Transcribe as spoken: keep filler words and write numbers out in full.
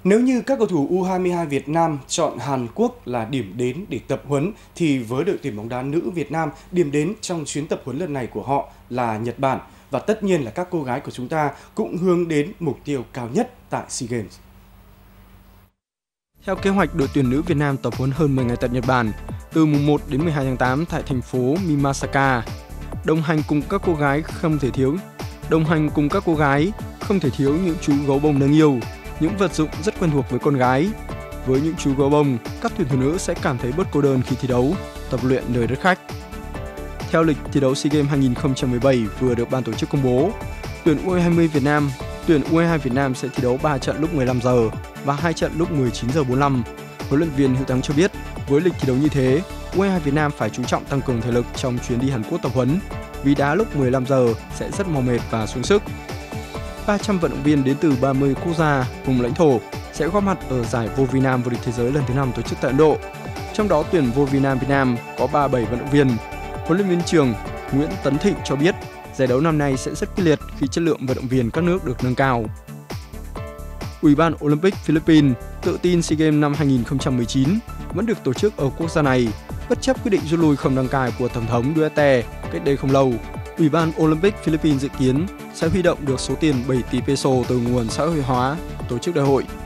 Nếu như các cầu thủ U hai mươi hai Việt Nam chọn Hàn Quốc là điểm đến để tập huấn, thì với đội tuyển bóng đá nữ Việt Nam, điểm đến trong chuyến tập huấn lần này của họ là Nhật Bản. Và tất nhiên là các cô gái của chúng ta cũng hướng đến mục tiêu cao nhất tại SEA Games. Theo kế hoạch, đội tuyển nữ Việt Nam tập huấn hơn mười ngày tại Nhật Bản, từ mùng một đến mười hai tháng tám tại thành phố Mimasaka. Đồng hành cùng các cô gái không thể thiếu, đồng hành cùng các cô gái không thể thiếu những chú gấu bông đáng yêu, những vật dụng rất quen thuộc với con gái. Với những chú gấu bông, các tuyển thủ nữ sẽ cảm thấy bớt cô đơn khi thi đấu, tập luyện nơi đất khách. Theo lịch thi đấu SEA Games hai không một bảy vừa được ban tổ chức công bố, tuyển U hai mươi Việt Nam, tuyển U hai mươi hai Việt Nam sẽ thi đấu ba trận lúc mười lăm giờ và hai trận lúc mười chín giờ bốn mươi lăm. Huấn luyện viên Hữu Thắng cho biết, với lịch thi đấu như thế, U hai mươi hai Việt Nam phải chú trọng tăng cường thể lực trong chuyến đi Hàn Quốc tập huấn, vì đá lúc mười lăm giờ sẽ rất mỏi mệt và xuống sức. ba trăm vận động viên đến từ ba mươi quốc gia, vùng lãnh thổ sẽ góp mặt ở giải vô vi nam vô địch thế giới lần thứ năm tổ chức tại Ấn Độ. Trong đó, tuyển vô vi nam Việt Nam có ba mươi bảy vận động viên. Huấn luyện viên trưởng Nguyễn Tấn Thịnh cho biết, giải đấu năm nay sẽ rất quyết liệt khi chất lượng vận động viên các nước được nâng cao. Ủy ban Olympic Philippines tự tin SEA Games năm hai không một chín vẫn được tổ chức ở quốc gia này, bất chấp quyết định rút lui không đăng cai của Tổng thống Duterte cách đây không lâu. Ủy ban Olympic Philippines dự kiến sẽ huy động được số tiền bảy tỷ peso từ nguồn xã hội hóa tổ chức đại hội.